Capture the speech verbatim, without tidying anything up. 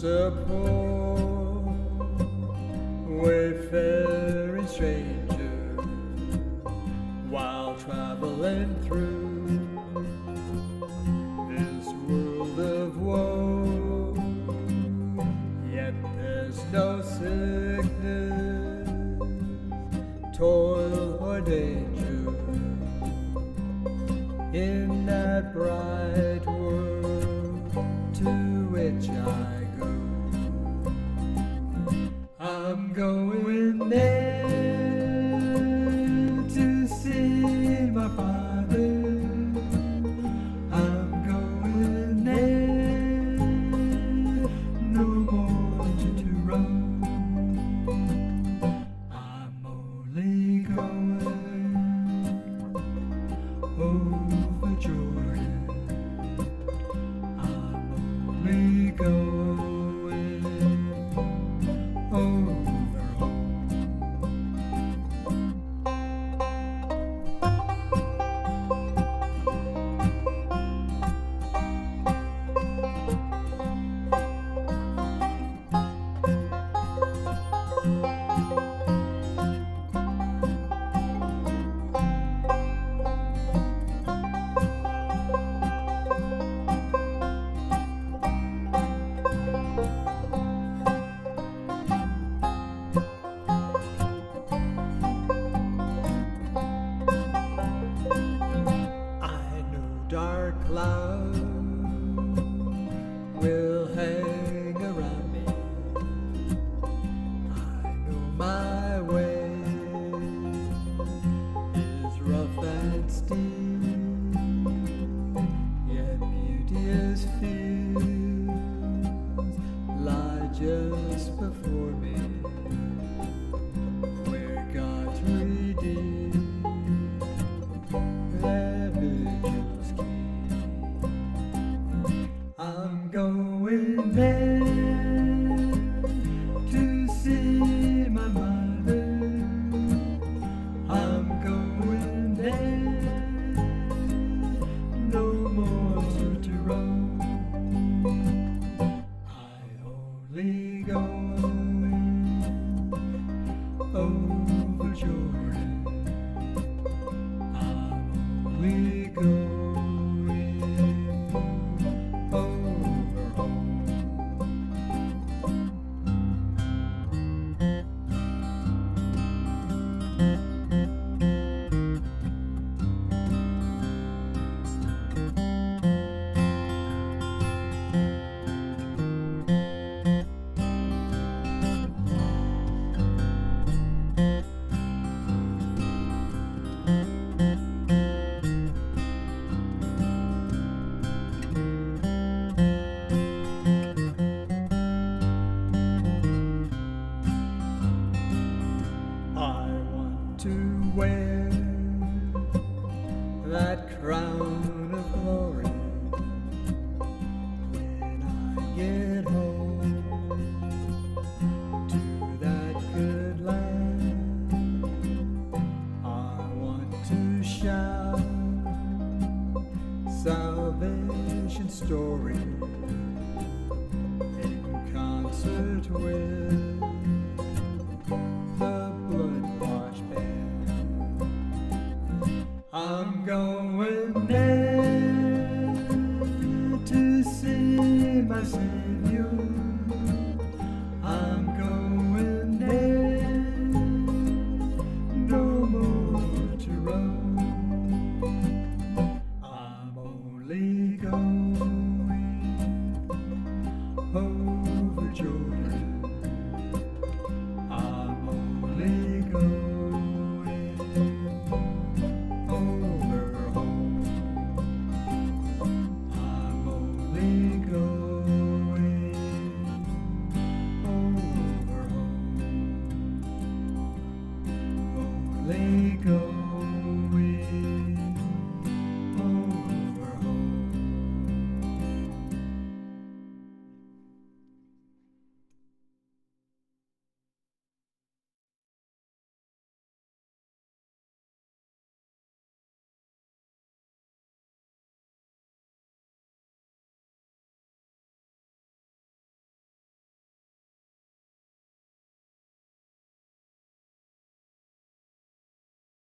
a poor wayfaring stranger while traveling through this world of woe. Yet there's no sickness, toil or danger in that bright world to which I go. I'm going there to see my Father. I'm going there, no more to, to roam. I'm only going over Jordan. I'm only going over home. Dark clouds will hang around me. I know my way is rough and steep, yet beauteous fields lie just before me, where God's redeemed their vigils keep. I'm going there to see my mother. I'm going there, no more to, to roam. I only going over Jordan. I'm only going to wear that crown of glory when I get home to that good land. I want to shout salvation story in concert with the blood-washed band. I'm going there to see my Savior. I'm going there, no more to roam. I'm only going over Jordan. I'm only going over home. I'm only